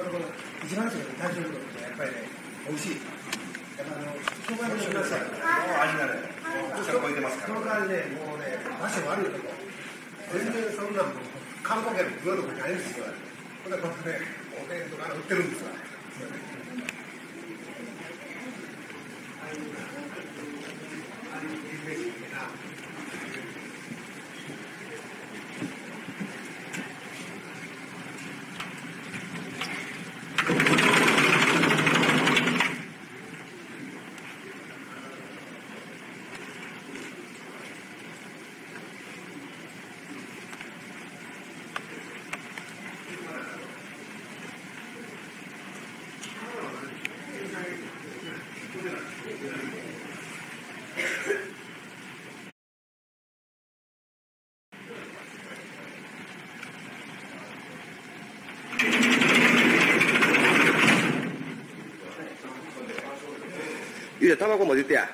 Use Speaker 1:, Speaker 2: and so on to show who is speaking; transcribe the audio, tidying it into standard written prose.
Speaker 1: ところ一番最初に体調のことってやっぱりね美味しい。やっぱ紹介もしてください。もう味がね、超えてますから。その代わりね、もうね、場所悪いとこ。全然そんな観光客来るとこないんですよ。これこれね、おでんとか売ってるんですよ。
Speaker 2: ゆうや、卵も出てや。